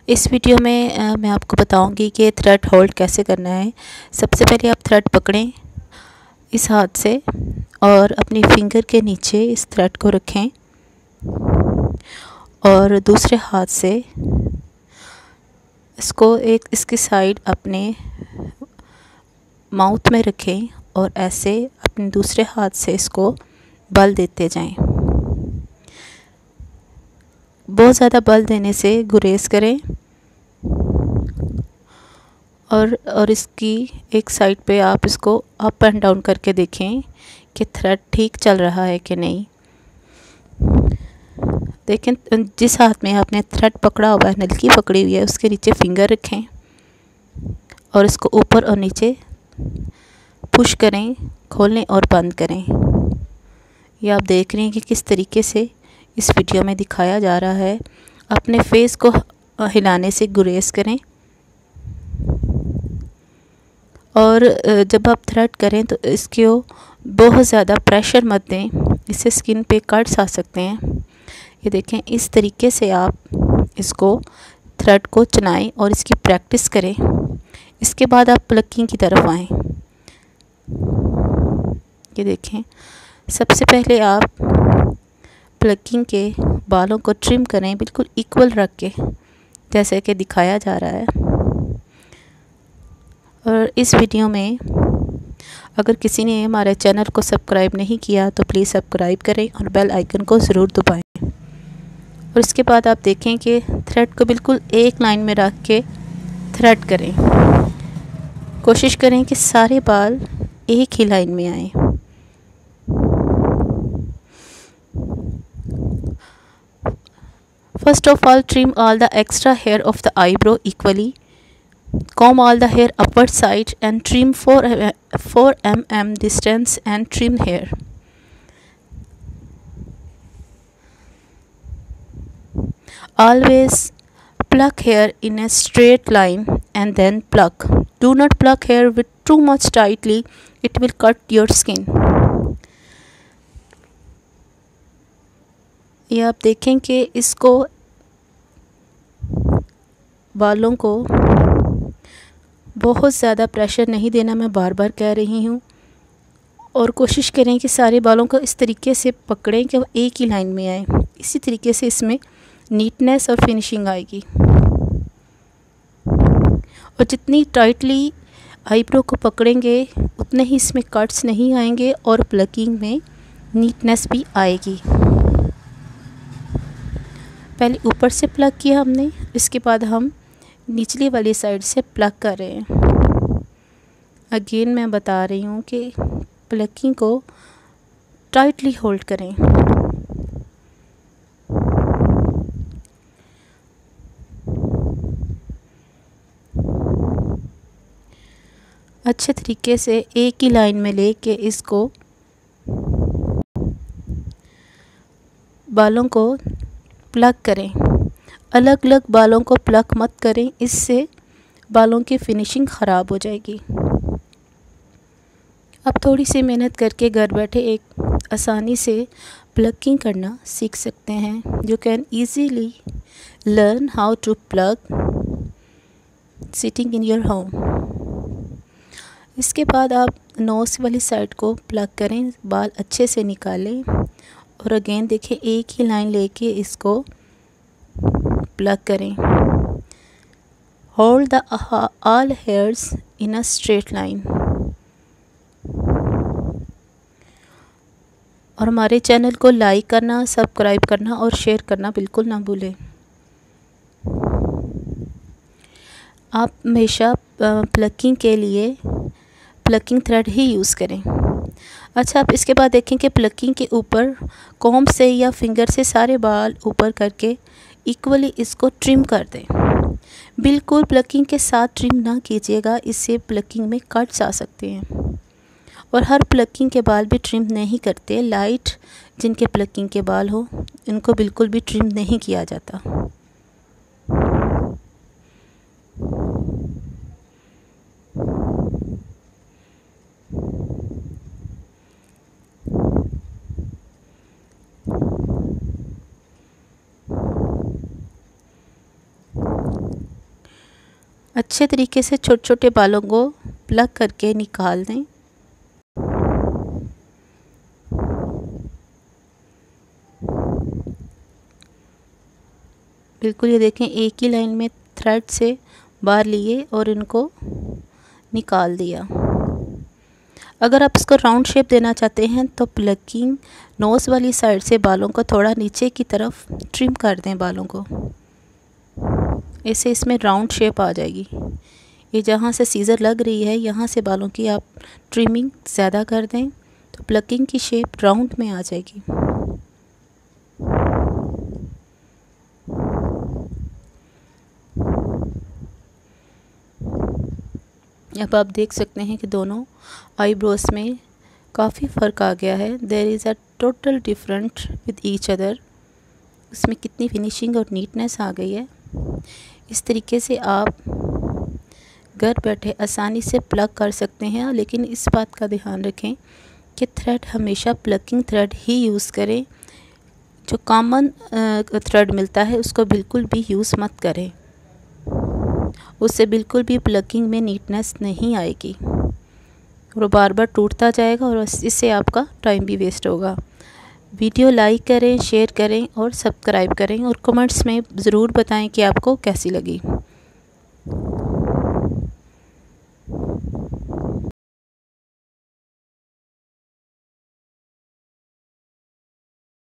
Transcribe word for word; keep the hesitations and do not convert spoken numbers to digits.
इस वीडियो में अ, मैं आपको बताऊंगी कि थ्रेड होल्ड कैसे करना है। सबसे पहले आप थ्रेड पकड़ें इस हाथ से और अपनी फिंगर के नीचे इस थ्रेड को रखें और दूसरे हाथ से इसको एक इसकी साइड अपने माउथ में रखें और ऐसे अपने दूसरे हाथ से इसको बल देते जाएं। बहुत ज़्यादा बल देने से गुरेज करें और और इसकी एक साइड पे आप इसको अप एंड डाउन करके देखें कि थ्रेड ठीक चल रहा है कि नहीं। देखें जिस हाथ में आपने थ्रेड पकड़ा हुआ है, नलकी पकड़ी हुई है, उसके नीचे फिंगर रखें और इसको ऊपर और नीचे पुश करें, खोलें और बंद करें। ये आप देख रहे हैं कि किस तरीके से इस वीडियो में दिखाया जा रहा है। अपने फेस को हिलाने से गुरेज करें और जब आप थ्रेड करें तो इसके बहुत ज़्यादा प्रेशर मत दें, इससे स्किन पे कट्स आ सकते हैं। ये देखें, इस तरीके से आप इसको थ्रेड को चलाएं और इसकी प्रैक्टिस करें। इसके बाद आप प्लकिंग की तरफ आएं। ये देखें, सबसे पहले आप प्लकिंग के बालों को ट्रिम करें, बिल्कुल इक्वल रख के, जैसे कि दिखाया जा रहा है। और इस वीडियो में अगर किसी ने हमारे चैनल को सब्सक्राइब नहीं किया तो प्लीज़ सब्सक्राइब करें और बेल आइकन को ज़रूर दबाएं। और इसके बाद आप देखें कि थ्रेड को बिल्कुल एक लाइन में रख के थ्रेड करें। कोशिश करें कि सारे बाल एक ही लाइन में आएँ। First of all, trim all the extra hair of the eyebrow equally. Comb all the hair upward side and trim four millimeter distance and trim hair. Always pluck hair in a straight line and then pluck. Do not pluck hair with too much tightly, it will cut your skin. ये आप देखें कि इसको बालों को बहुत ज़्यादा pressure नहीं देना, मैं बार बार कह रही हूँ। और कोशिश करें कि सारे बालों को इस तरीके से पकड़ें कि वो एक ही लाइन में आए। इसी तरीके से इसमें नीटनेस और फिनिशिंग आएगी। और जितनी टाइटली आईब्रो को पकड़ेंगे उतने ही इसमें कट्स नहीं आएंगे और प्लकिंग में नीटनेस भी आएगी। पहले ऊपर से प्लग किया हमने, इसके बाद हम निचली वाली साइड से प्लग कर रहे हैं। अगेन मैं बता रही हूँ कि प्लकिंग को टाइटली होल्ड करें। अच्छे तरीके से एक ही लाइन में लेके इसको बालों को प्लग करें। अलग अलग बालों को प्लग मत करें, इससे बालों की फिनिशिंग ख़राब हो जाएगी। आप थोड़ी सी मेहनत करके घर बैठे एक आसानी से प्लकिंग करना सीख सकते हैं। You can easily learn how to plug sitting in your home. इसके बाद आप नोज़ वाली साइड को प्लग करें, बाल अच्छे से निकालें और अगेन देखें एक ही लाइन लेके इसको प्लग करें। Hold the all hairs in a straight line. और हमारे चैनल को लाइक करना, सब्सक्राइब करना और शेयर करना बिल्कुल ना भूलें। आप हमेशा प्लकिंग के लिए प्लकिंग थ्रेड ही यूज़ करें। अच्छा, आप इसके बाद देखें कि प्लकिंग के ऊपर कॉम्ब से या फिंगर से सारे बाल ऊपर करके इक्वली इसको ट्रिम कर दें। बिल्कुल प्लकिंग के साथ ट्रिम ना कीजिएगा, इससे प्लकिंग में कट्स आ सकते हैं। और हर प्लकिंग के बाल भी ट्रिम नहीं करते। लाइट जिनके प्लकिंग के बाल हो इनको बिल्कुल भी ट्रिम नहीं किया जाता। अच्छे तरीके से छोटे छोटे बालों को प्लग करके निकाल दें। बिल्कुल ये देखें, एक ही लाइन में थ्रेड से बाहर लिए और इनको निकाल दिया। अगर आप इसको राउंड शेप देना चाहते हैं तो प्लकिंग नोज़ वाली साइड से बालों को थोड़ा नीचे की तरफ ट्रिम कर दें बालों को, ऐसे इसमें राउंड शेप आ जाएगी। ये जहाँ से सीज़र लग रही है यहाँ से बालों की आप ट्रिमिंग ज़्यादा कर दें तो प्लकिंग की शेप राउंड में आ जाएगी। अब आप देख सकते हैं कि दोनों आईब्रोज में काफ़ी फ़र्क आ गया है। There is a total different with each other. इसमें कितनी फिनिशिंग और नीटनेस आ गई है। इस तरीके से आप घर बैठे आसानी से प्लग कर सकते हैं, लेकिन इस बात का ध्यान रखें कि थ्रेड हमेशा प्लकिंग थ्रेड ही यूज़ करें। जो कॉमन थ्रेड मिलता है उसको बिल्कुल भी यूज़ मत करें, उससे बिल्कुल भी प्लकिंग में नीटनेस नहीं आएगी और बार बार टूटता जाएगा और इससे आपका टाइम भी वेस्ट होगा। वीडियो लाइक करें, शेयर करें और सब्सक्राइब करें और कमेंट्स में ज़रूर बताएं कि आपको कैसी लगी।